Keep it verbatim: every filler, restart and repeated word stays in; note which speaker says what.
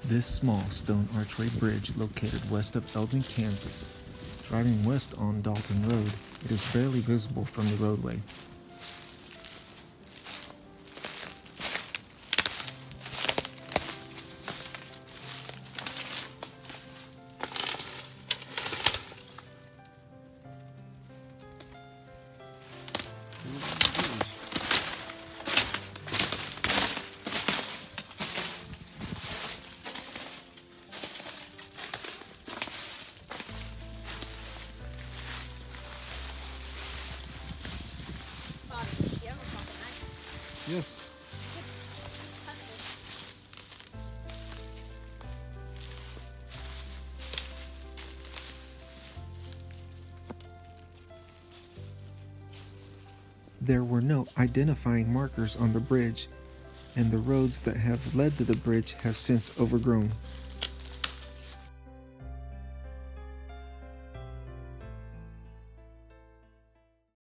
Speaker 1: This small stone archway bridge located west of Elgin, Kansas. Driving west on Dalton Road, it is barely visible from the roadway.
Speaker 2: Yes.
Speaker 1: There were no identifying markers on the bridge, and the roads that have led to the bridge have since overgrown.